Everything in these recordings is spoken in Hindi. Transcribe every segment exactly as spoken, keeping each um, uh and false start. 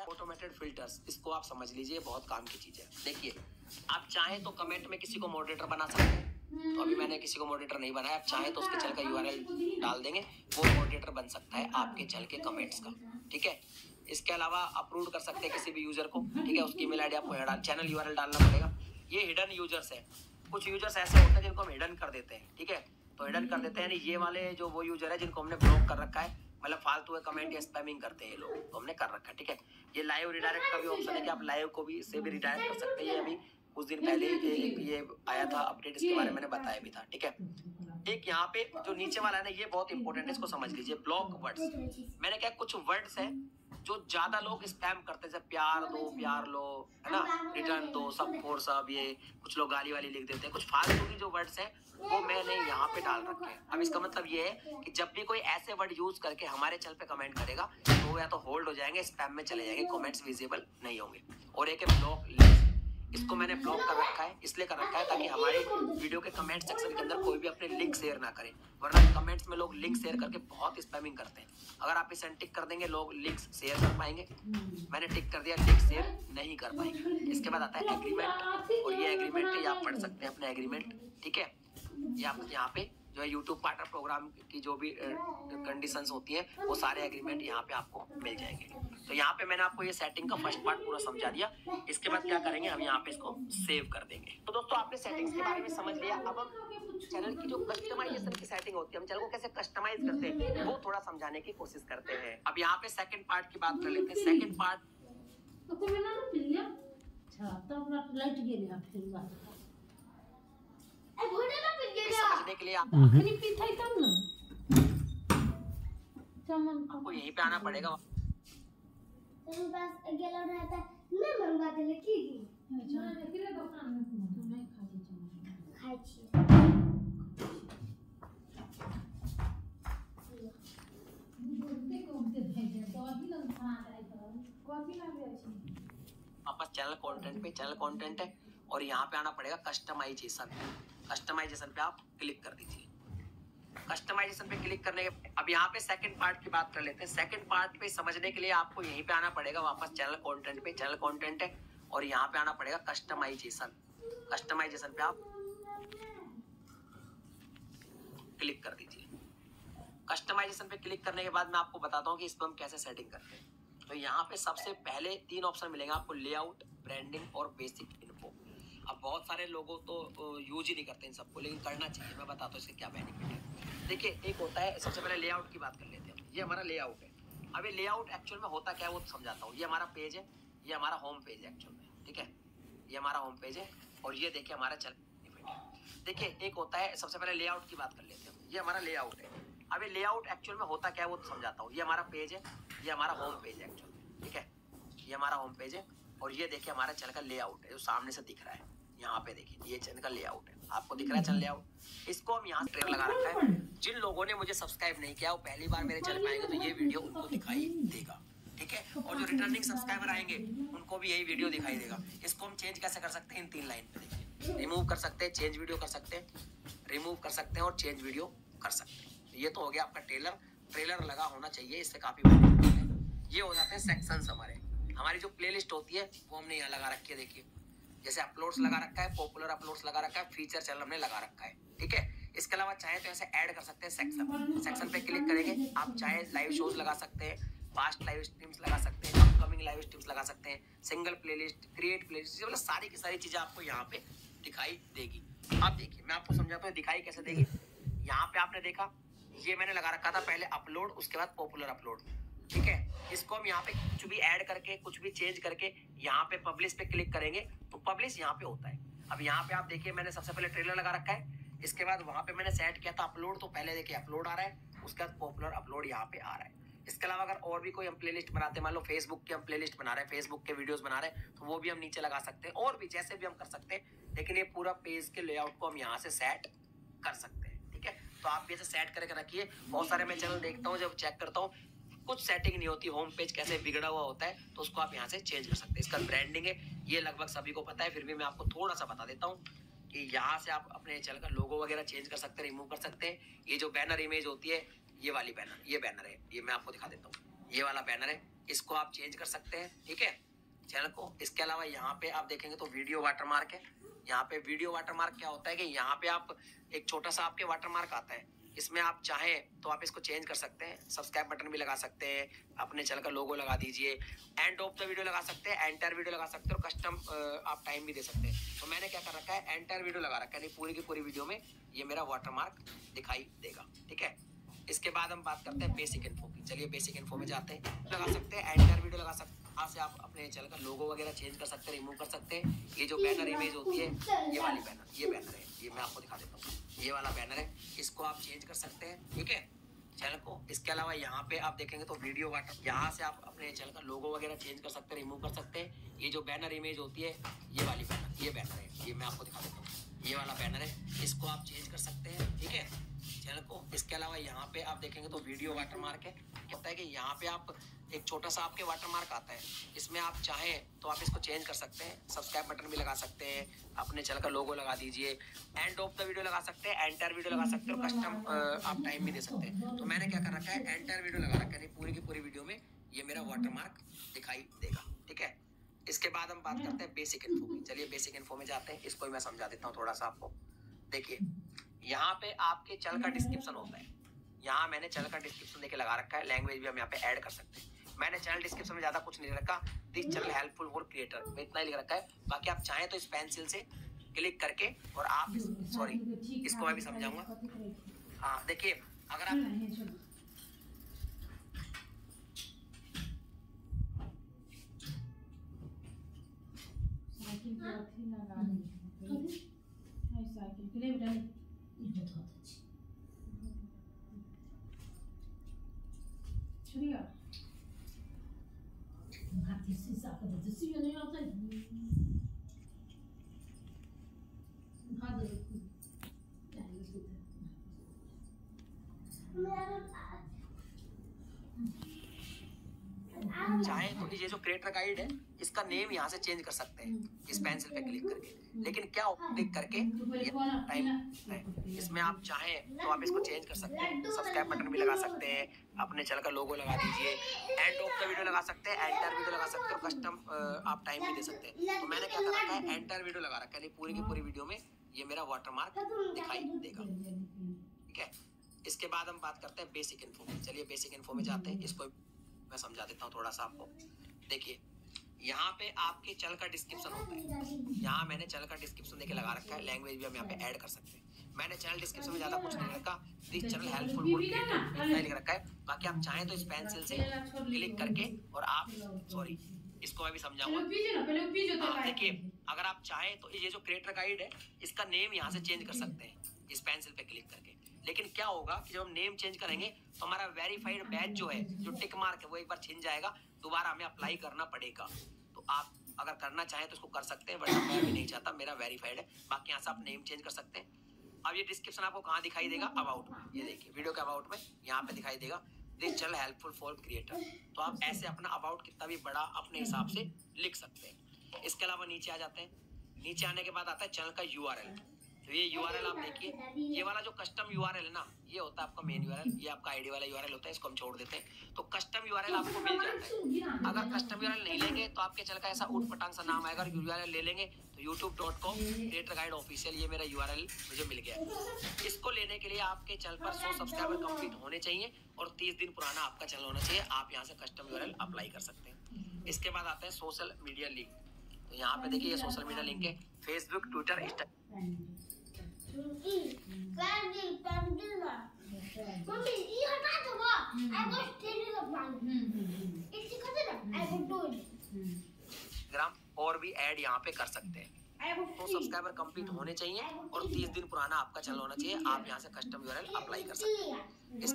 ऑटोमेटेड फिल्टर्स, इसको आप समझ लीजिए, बहुत काम की चीज है। देखिए, आप चाहें तो कमेंट में किसी को मॉडरेटर बना सकते हैं, तो अभी मैंने किसी को मॉडरेटर नहीं बनाया। आप चाहें तो उसके चैनल का यूआरएल डाल देंगे, वो मॉडरेटर बन सकता है आपके चैनल के कमेंट्स का, ठीक है। इसके अलावा अप्रूव कर सकते हैं किसी भी यूजर को, ठीक है। उसकी ईमेल आईडी आपको चैनल यूआरएल डालना पड़ेगा। ये हिडन यूजर्स है, कुछ यूजर्स ऐसे होते हैं जिनको हम हिडन कर देते हैं, ठीक है। तो हिडन कर देते हैं, यानी ये वाले जो वो यूजर है जिनको हमने ब्लॉक कर रखा है, मतलब फालतू कमेंट या स्पैमिंग करते हैं लोग, तो हमने कर रखा है, ठीक है। ये लाइव रिडायरेक्ट का भी ऑप्शन है कि आप लाइव को भी से भी रिडायरेक्ट कर सकते हैं। अभी कुछ दिन पहले एक ये आया था अपडेट, इसके बारे में मैंने बताया भी था, ठीक है। एक यहाँ पे जो नीचे वाला है ना, ये बहुत इंपॉर्टेंट है, इसको समझ लीजिए। ब्लॉक वर्ड्स, मैंने क्या कुछ वर्ड्स है जो ज्यादा लोग स्पैम करते हैं, प्यार दो, प्यार लो, है ना, रिटर्न दो, सब फोर सब, ये कुछ लोग गाली वाली लिख देते हैं, कुछ फालतू की जो वर्ड्स हैं वो मैंने यहाँ पे डाल रखे हैं। अब इसका मतलब ये है कि जब भी कोई ऐसे वर्ड यूज करके हमारे चैनल पे कमेंट करेगा तो या तो होल्ड हो जाएंगे, स्पैम में चले जाएंगे, कमेंट्स विजिबल नहीं होंगे। और एक है ब्लॉक लिस्ट, इसको मैंने ब्लॉक कर रखा है, इसलिए कर रखा है ताकि हमारे वीडियो के कमेंट सेक्शन के अंदर कोई भी अपने लिंक शेयर ना करे, वरना कमेंट्स में लोग लिंक शेयर करके बहुत स्पैमिंग करते हैं। अगर आप इसे टिक कर देंगे, लोग लिंक्स शेयर कर पाएंगे। मैंने टिक कर दिया, लिंक शेयर नहीं कर पाएंगे। इसके बाद आता है एग्रीमेंट, और ये एग्रीमेंट है, ये आप पढ़ सकते हैं अपने एग्रीमेंट, ठीक है। ये आप यहाँ पे जो है यूट्यूब पार्टनर प्रोग्राम की जो भी कंडीशंस होती हैं वो सारे एग्रीमेंट यहाँ पे आपको मिल जाएंगे। तो यहाँ पे मैंने आपको ये सेटिंग का फर्स्ट पार्ट पूरा समझा दिया। इसके बाद क्या करेंगे, हम यहाँ पे इसको सेव कर देंगे। तो दोस्तों, आपने सेटिंग्स के बारे में समझ लिया। अब हम चैनल की जो कस्टमाइजेशन की सेटिंग होती है, हम चैनल को कैसे कस्टमाइज करते हैं, वो थोड़ा समझाने की कोशिश करते हैं। अब यहाँ पे सेकंड पार्ट की बात कर लेते हैं। सेकंड पार्ट समझने के लिए आपको यहीं पे आना पड़ेगा। वापस चैनल कंटेंट पे, चैनल कंटेंट है और यहाँ पे आना पड़ेगा कस्टमाइजेशन। कस्टमाइजेशन पे आप क्लिक कर दीजिए। कस्टमाइजेशन पे क्लिक करने के अब यहाँ पे सेकंड पार्ट की बात कर लेते हैं। सेकंड पार्ट पे समझने के लिए आपको यहीं पे आना पड़ेगा, वापस चैनल कंटेंट पे, चैनल कंटेंट है और यहाँ पे आना पड़ेगा कस्टमाइजेशन। कस्टमाइजेशन पे आप क्लिक कर दीजिए। कस्टमाइजेशन पे क्लिक करने के बाद मैं आपको बताता हूँ कि इसको हम कैसे सेटिंग करते हैं। तो यहाँ पे सबसे पहले तीन ऑप्शन मिलेंगे आपको, लेआउट, ब्रांडिंग और बेसिक इन्फो। अब बहुत सारे लोगों तो यूज ही नहीं करते इन सबको, लेकिन करना चाहिए। मैं बताता हूँ इसके क्या बेनिफिट है। देखिए, एक होता है, सबसे पहले लेआउट की बात कर लेते हैं। ये हमारा लेआउट है। अब ये लेआउट एक्चुअल में होता क्या है वो समझाता हूँ। ये हमारा पेज है, ये हमारा होम पेज है एक्चुअल में, ठीक है। ये हमारा होम पेज है और ये देखिए हमारा चैनल। देखिए, एक होता है, सबसे पहले लेआउट की बात कर लेते हैं। ये हमारा लेआउट है। अब ये लेआउट एक्चुअल में होता क्या है वो समझाता हूँ। ये हमारा पेज है, ये हमारा होम पेज है एक्चुअल में, ठीक है। ये हमारा होम पेज है और ये देखिए हमारा चैनल का लेआउट है जो सामने से दिख रहा है। यहाँ पे देखिए, ये चैनल का लेआउट है, आपको दिख रहा है चैनल लेआउट। इसको हम यहाँ ट्रेलर लगा रखा है। जिन लोगों ने मुझे सब्सक्राइब नहीं किया वो पहली बार मेरे चैनल पे आएंगे तो ये वीडियो उनको दिखाई देगा, ठीक है। और जो रिटर्निंग सब्सक्राइबर आएंगे उनको भी यही वीडियो दिखाई देगा। इसको हम चेंज कैसे कर सकते हैं, इन तीन लाइन पे देखिए। रिमूव कर सकते हैं, चेंज वीडियो कर सकते हैं, रिमूव कर सकते हैं और चेंज वीडियो कर सकते हैं। ये तो हो गया आपका ट्रेलर। ट्रेलर लगा होना चाहिए, इससे काफी बेनिफिट है। ये हो जाते हैं सेक्शंस हमारे। हमारी जो प्लेलिस्ट होती है वो हमने यहाँ लगा रखी है। देखिए, जैसे अपलोड्स लगा रखा है, पॉपुलर अपलोड्स लगा रखा है, फीचर चैनल हमने लगा रखा है, ठीक है। इसके अलावा चाहे तो ऐसे ऐड कर सकते हैं सेक्शन। सेक्शन पे क्लिक करेंगे, आप चाहे लाइव शोज लगा सकते हैं, फास्ट लाइव स्ट्रीम्स लगा सकते हैं, अपकमिंग लाइव स्ट्रीम्स लगा सकते हैं, सिंगल प्लेलिस्ट, क्रिएट प्लेलिस्ट, मतलब सारी की सारी चीजें आपको यहाँ पे दिखाई देगी। अब देखिए, मैं आपको समझाता हूँ दिखाई कैसे देगी। यहाँ पे आपने देखा, ये मैंने लगा रखा था पहले अपलोड, उसके बाद पॉपुलर अपलोड, ठीक है। इसको हम यहाँ पे कुछ भी ऐड करके, कुछ भी चेंज करके यहाँ पे पब्लिश पे क्लिक करेंगे तो पब्लिश यहाँ पे होता है। अब यहाँ पे आप देखिए, मैंने सबसे पहले ट्रेलर लगा रखा है, इसके बाद वहां पे मैंने सेट किया था अपलोड, तो पहले देखिए अपलोड आ रहा है, उसके बाद पॉपुलर अपलोड यहाँ पे आ रहा है। इसके अलावा अगर और भी कोई हम प्लेलिस्ट बनाते हैं, मान लो फेसबुक की हम प्लेलिस्ट बना रहे हैं, फेसबुक के वीडियोस बना रहे हैं, तो वो भी हम नीचे लगा सकते हैं, और भी जैसे भी हम कर सकते हैं। लेकिन ये पूरा पेज के लेआउट को हम यहाँ से सेट कर सकते हैं, ठीक है। तो आप भी ऐसे सेट करके रखिए। बहुत सारे मैं चैनल देखता हूँ, जब चेक करता हूँ कुछ सेटिंग नहीं होती, होम पेज कैसे बिगड़ा हुआ होता है, तो उसको आप यहाँ से चेंज कर सकते हैं। इसका ब्रांडिंग है, ये लगभग सभी को पता है, फिर भी मैं आपको थोड़ा सा बता देता हूँ कि यहाँ से आप अपने चैनल का लोगो वगैरह चेंज कर सकते हैं, रिमूव कर सकते हैं। ये जो बैनर इमेज होती है, ये वाली बैनर, ये बैनर है, ये मैं आपको दिखा देता हूँ। ये वाला बैनर है, इसको आप चेंज कर सकते हैं, ठीक है, चैनल को। इसके अलावा यहाँ पे आप देखेंगे तो वीडियो वाटरमार्क है। यहाँ पे वीडियो वाटरमार्क क्या होता है कि यहाँ पे आप एक छोटा सा आपके वाटरमार्क आता है, इसमें आप चाहें तो आप इसको चेंज कर सकते हैं, सब्सक्राइब बटन भी लगा सकते हैं, अपने चैनल का लोगो लगा दीजिए, एंड ऑफ द वीडियो लगा सकते हैं, एंटायर वीडियो लगा सकते हैं, और कस्टम आप टाइम भी दे सकते हैं। तो मैंने क्या कर रखा है, एंटायर वीडियो लगा रखा है, नहीं पूरी की पूरी वीडियो में ये मेरा वाटरमार्क दिखाई देगा, ठीक है। इसके बाद हम बात करते हैं बेसिक इन्फो की। चलिए बेसिक इन्फो में जाते हैं। लगा सकते हैं एंटायर वीडियो लगा सकते हैं, यहाँ से आप अपने चैनल का लोगो वगैरह चेंज कर सकते हैं, रिमूव कर सकते हैं। ये जो बैनर इमेज होती है, ये वाली बैनर, ये बैनर है, ये मैं आपको दिखा देता हूँ, ये वाला बैनर है, इसको आप चेंज कर सकते हैं, ठीक है, चैनल को। इसके अलावा यहाँ पे आप देखेंगे तो वीडियो वाटर, यहाँ से आप अपने चैनल का लोगो वगैरह चेंज कर सकते हैं, रिमूव कर सकते हैं। ये जो बैनर इमेज होती है, ये वाली बैनर, ये बैनर है, ये मैं आपको दिखा देता हूँ, ये वाला बैनर है, इसको आप चेंज कर सकते हैं, ठीक है, चैनल को। इसके अलावा यहाँ पे आप देखेंगे तो वीडियो वाटरमार्क है। होता है कि यहाँ पे आप एक छोटा सा आपके वाटरमार्क आता है, इसमें आप चाहें तो आप इसको चेंज कर सकते हैं, सब्सक्राइब बटन भी लगा सकते हैं, अपने चैनल का लोगो लगा दीजिए, एंड ऑफ द वीडियो लगा सकते हैं, एंटायर वीडियो लगा सकते हैं, और कस्टम आप टाइम भी दे सकते हैं। तो मैंने क्या कर रखा है, एंटायर वीडियो लगा रखा है, नहीं पूरी की पूरी वीडियो में ये मेरा वाटरमार्क दिखाई देगा, ठीक है। इसके बाद हम बात करते हैं बेसिक इन्फो की। चलिए बेसिक इन्फो में जाते हैं, इसको मैं समझा देता हूँ थोड़ा सा आपको। देखिए यहाँ पे आपके चैनल का डिस्क्रिप्शन होता है, यहाँ मैंने चैनल का डिस्क्रिप्शन देके लगा रखा है, लैंग्वेज भी हम यहाँ पे ऐड कर सकते हैं। मैंने चैनल डिस्क्रिप्शन में ज्यादा कुछ नहीं रखा, this channel helpful for creator, मैं इतना ही लिख रखा है। बाकी आप चाहें तो इस पेंसिल से क्लिक करके, और आप सॉरी इसको मैं भी समझाऊंगा। हाँ देखिए, अगर आप चाहे तो ये जो क्रिएटर गाइड है, इसका नेम यहाँ से चेंज कर सकते हैं इस पेंसिल पे क्लिक करके। लेकिन क्या क्लिक करके ये टाइम है, इसमें आप चाहें तो आप इसको चेंज कर सकते हैं, सब्सक्राइब बटन भी लगा सकते हैं, अपने चैनल का लोगो लगा दीजिए, एंड ऑफ द वीडियो लगा सकते हैं, एंटायर वीडियो लगा सकते हैं, और कस्टम आप टाइम भी दे सकते हैं। तो मैंने क्या कर रखा है, एंटायर वीडियो लगा रखा है, नहीं पूरी की पूरी वीडियो में ये मेरा वाटरमार्क दिखाई देगा, ठीक है। इसके बाद हम बात करते हैं बेसिक इन्फो में। चलिए बेसिक इन्फो में जाते हैं, इसको मैं समझा देता हूँ थोड़ा सा आपको। देखिए यहाँ पे आपके चैनल का डिस्क्रिप्शन होता है, यहाँ मैंने चैनल का डिस्क्रिप्शन देके लगा रखा है, लैंग्वेज भी हम यहाँ पे ऐड कर सकते हैं। मैंने चैनल डिस्क्रिप्शन में ज्यादा कुछ नहीं रखा, this channel helpful for creator, इतना लिख रखा है। बाकी आप चाहें तो इस पेंसिल से क्लिक करके, और आप सॉरी इसको मैं भी समझाऊंगा। देखिए अगर आप चाहें तो ये जो क्रिएटर गाइड है, इसका नेम यहाँ से चेंज कर सकते हैं इस पेंसिल पे क्लिक करके। लेकिन क्या होगा कि जब हम नेम चेंज करेंगे तो हमारा वेरीफाइड बैच जो है, जो टिक मार्क है, वो एक बार छिन जाएगा, दोबारा हमें अप्लाई करना पड़ेगा। तो आप अगर करना चाहें तो उसको कर सकते हैं, बट मैं भी नहीं चाहता, मेरा वेरीफाइड है। बाकी यहाँ से आप नेम चेंज कर सकते हैं। अब ये डिस्क्रिप्शन आपको कहाँ दिखाई देगा, अबाउट में, ये देखिए वीडियो के अबाउट में यहाँ पे दिखाई देगा, this channel helpful for creator. तो आप ऐसे अपना अबाउट कितना भी बड़ा अपने हिसाब से लिख सकते हैं। इसके अलावा नीचे आ जाते हैं, नीचे आने के बाद आता है चैनल का यूआरएल। तो ये यूआरएल आप देखिए, ये वाला जो कस्टम यूआरएल है ना, ये होता है आपका मेन यूआरएल, ये आपका आईडी वाला यूआरएल होता है, इसको हम छोड़ देते हैं। तो कस्टम यूआरएल आपको मिल जाता है। अगर कस्टम यूआरएल नहीं लेंगे तो आपके चैनल का ऐसा उठ पटांग सा नाम आएगा। यूआरएल ले लेंगे तो YouTube dot com creator guide official, ये मेरा यूआरएल मुझे मिल गया। इसको लेने के लिए आपके चैनल पर सौ सब्सक्राइबर कंप्लीट होने चाहिए और तीस दिन पुराना आपका चैनल होना चाहिए। आप यहाँ से कस्टम यूआरएल अप्लाई कर सकते हैं। इसके बाद आता है सोशल मीडिया लिंक। तो यहाँ पे देखिए ये सोशल मीडिया लिंक है, फेसबुक, ट्विटर, इंस्टाग्राम। और भी ऐड यहाँ पे कर सकते हैं। तो सब्सक्राइबर कंप्लीट होने चाहिए और तीस दिन पुराना आपका चैनल होना चाहिए। आप यहाँ से कस्टम यूआरएल अप्लाई कर सकते हैं। इस...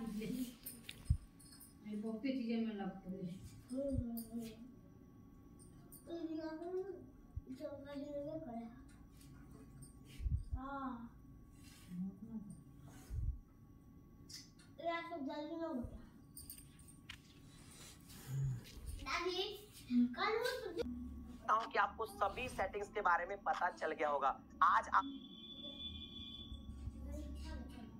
कि आपको सभी सेटिंग्स के बारे में पता चल गया होगा। आज आप...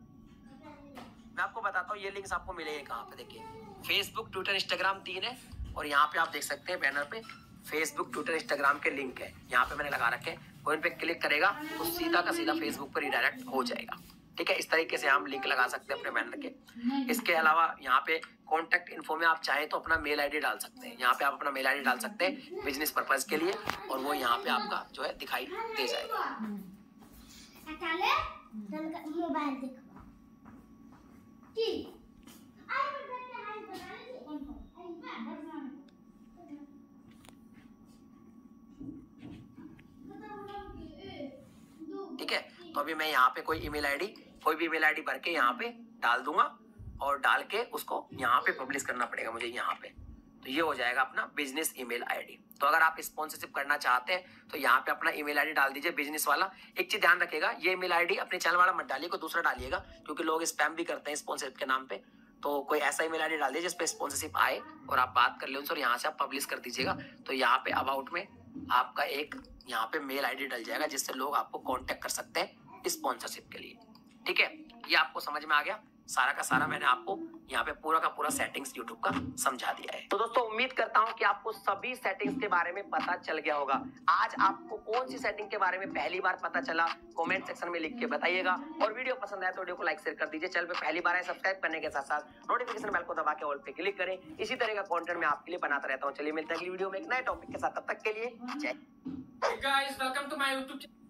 मैं आपको बताता हूँ ये लिंक्स आपको मिलेंगे कहाँ पे। देखिए फेसबुक, ट्विटर, इंस्टाग्राम तीन है, और यहाँ पे आप देख सकते हैं बैनर पे फेसबुक, ट्विटर, इंस्टाग्राम के लिंक है, यहाँ पे मैंने लगा रखे हैं। कोई इन पे क्लिक करेगा तो सीधा का सीधा फेसबुक पर रिडायरेक्ट हो जाएगा। ठीक है, इस तरीके से हम लिंक लगा सकते हैं अपने बैनर के। इसके अलावा यहाँ पे कॉन्टेक्ट इन्फो में आप चाहें तो अपना मेल आईडी डाल सकते हैं। यहाँ पे आप अपना मेल आईडी डाल सकते हैं बिजनेस पर्पज के लिए, और वो यहाँ पे आपका जो है दिखाई दे जाएगा। मोबाइल ठीक है, तो अभी मैं यहाँ पे कोई ईमेल आईडी, कोई भी ईमेल आईडी भर के यहाँ पे डाल दूंगा, और डाल के उसको यहाँ पे पब्लिश करना पड़ेगा मुझे यहाँ पे। तो ये हो जाएगा अपना बिजनेस ईमेल आईडी। तो अगर आप स्पॉन्सरशिप करना चाहते हैं तो यहाँ पे अपना ईमेल आईडी डाल दीजिए बिजनेस वाला। एक चीज ध्यान रखिएगा, ये ईमेल आईडी अपने चैनल वाला मत डालिए, कोई दूसरा डालिएगा, क्योंकि लोग स्पैम भी करते हैं स्पॉन्सरशिप के नाम पे। तो कोई ऐसा ईमेल आईडी डाल दीजिए जिसपे स्पॉन्सरशिप आए और आप बात कर ले उनसे, और यहाँ से आप पब्लिश कर दीजिएगा। तो यहाँ पे अबाउट में आपका एक यहाँ पे मेल आईडी डल जाएगा जिससे लोग आपको कांटेक्ट कर सकते हैं स्पॉन्सरशिप के लिए। ठीक है, ये आपको समझ में आ गया। सारा का सारा मैंने आपको यहाँ पे पूरा का पूरा सेटिंग्स यूट्यूब का समझा दिया है। तो दोस्तों उम्मीद करता हूँ कि आपको सभी सेटिंग्स के बारे में पता चल गया होगा। आज आपको कौन सी सेटिंग के बारे में पहली बार पता चला, कमेंट सेक्शन में लिख के बताइएगा। और वीडियो पसंद आए तो वीडियो को लाइक शेयर कर दीजिए। चैनल पे पहली बार है, सब्सक्राइब करने के साथ साथ नोटिफिकेशन बेल को दबा के ऑल पे क्लिक करें। इसी तरह का कंटेंट मैं आपके लिए बनाता रहता हूँ। चलिए मिलते हैं अगली वीडियो में एक नए टॉपिक के साथ, तब तक के लिए जय। Guys, welcome to my YouTube channel.